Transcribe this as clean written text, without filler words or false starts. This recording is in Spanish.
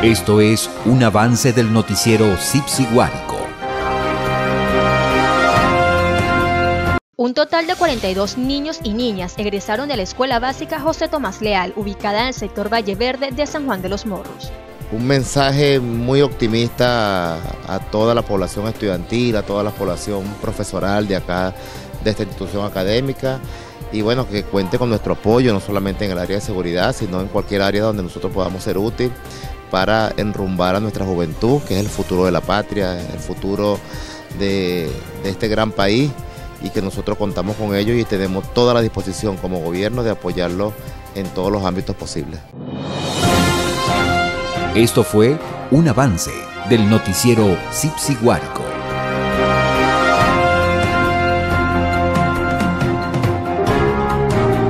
Esto es un avance del noticiero Cipsi Guárico. Un total de 42 niños y niñas egresaron de la Escuela Básica José Tomás Leal, ubicada en el sector Valle Verde de San Juan de los Morros. Un mensaje muy optimista a toda la población estudiantil, a toda la población profesoral de acá, de esta institución académica, y bueno, que cuente con nuestro apoyo, no solamente en el área de seguridad, sino en cualquier área donde nosotros podamos ser útil para enrumbar a nuestra juventud, que es el futuro de la patria, el futuro de este gran país, y que nosotros contamos con ellos y tenemos toda la disposición como gobierno de apoyarlos en todos los ámbitos posibles. Esto fue un avance del noticiero Cipsi Guárico.